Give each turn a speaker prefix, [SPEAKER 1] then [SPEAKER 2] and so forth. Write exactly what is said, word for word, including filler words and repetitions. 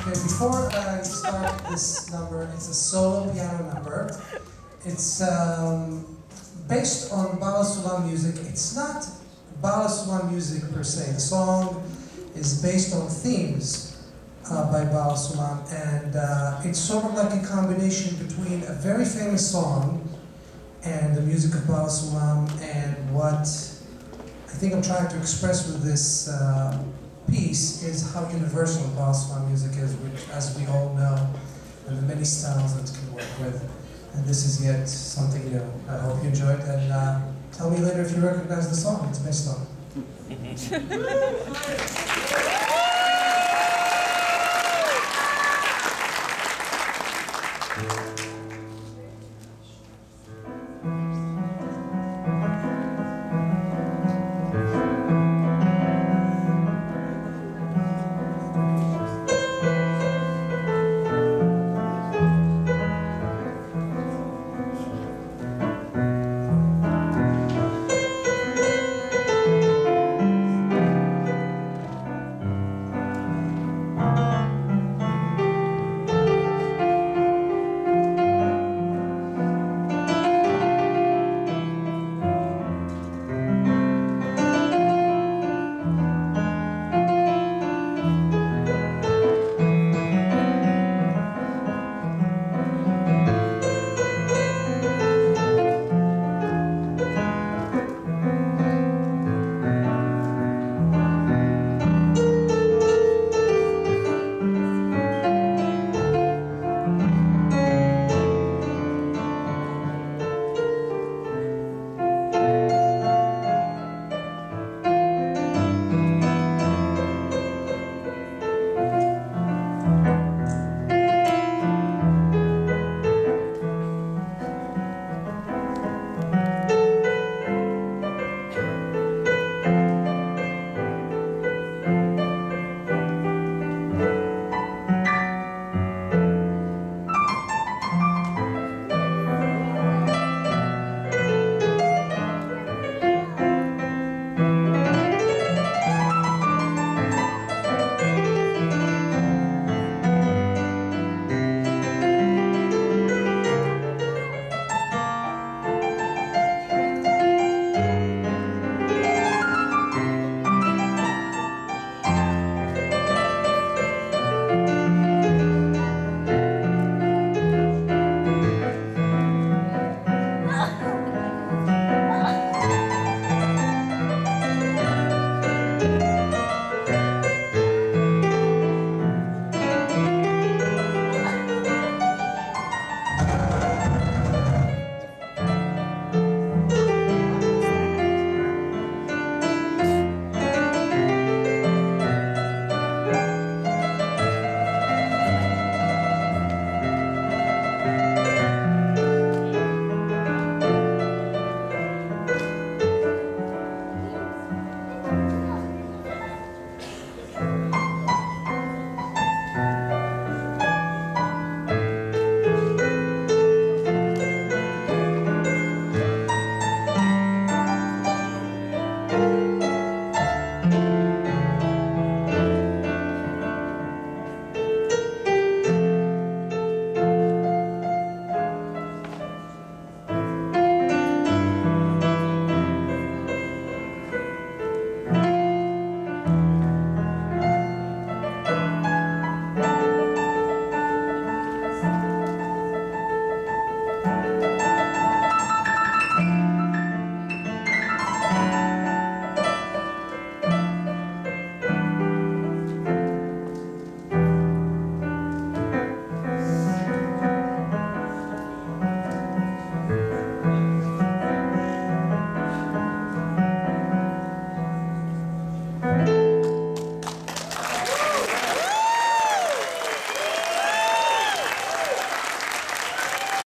[SPEAKER 1] Okay, before I start this number, it's a solo piano number. It's um, based on HaSulam music. It's not HaSulam music per se. The song is based on themes uh, by HaSulam, and uh, it's sort of like a combination between a very famous song and the music of HaSulam, and what I think I'm trying to express with this uh, piece is how universal HaSulam music is, which, as we all know, and the many styles that it can work with. And this is yet something new. I hope you enjoyed, and uh, tell me later if you recognize the song it's based on.